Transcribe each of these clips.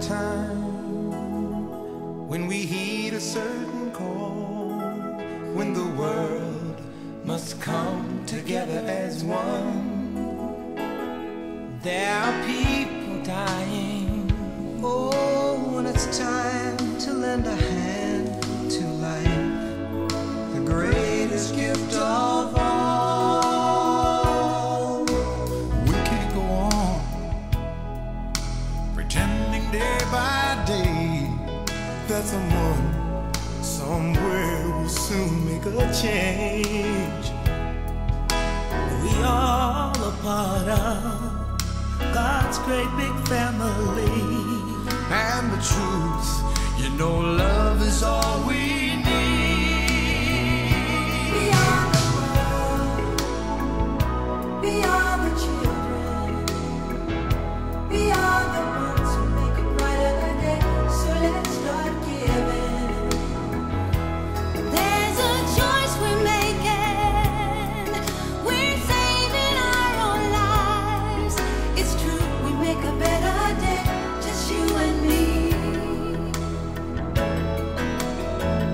time when we heed a certain call, when the world must come together as one. There are people dying. Oh, when it's time to lend a hand to life, the greatest gift of all. We can't go on pretending day by day that someone somewhere will soon make a change. We all a part of God's great big family. And the truth, you know, love is all we need. Beyond the world, beyond the children, beyond the ones who make a brighter day. So let's start giving. There's a choice we're making. We're saving our own lives. It's true, we make a better day, just you and me.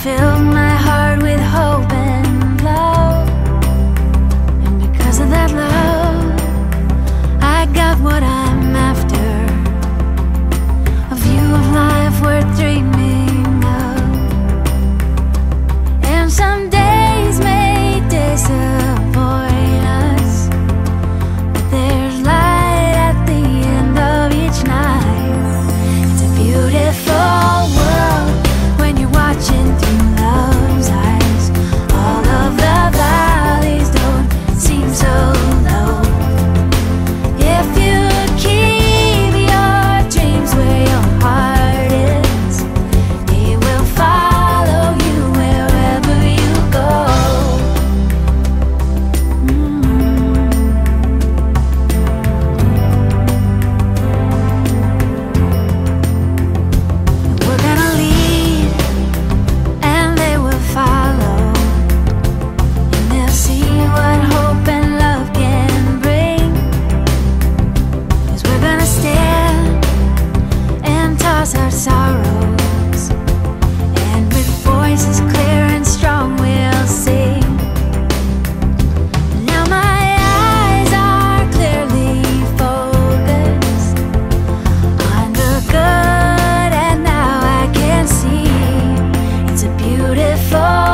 filled my heart with hope and love. And because of that love, I got what I'm after. A view of life worth dreaming of. And some days may disappoint us, but there's light at the end of each night. It's a beautiful world when you're watching through love's eyes. All of the valleys don't seem so low if you keep your dreams where your heart is. They will follow you wherever you go. We're gonna lead and they will follow, and they'll see what hope and love can bring. 'Cause we're gonna stand and toss our sorrows, and with voices clear and strong we'll sing. Now my eyes are clearly focused on the good, and now I can see it's a beautiful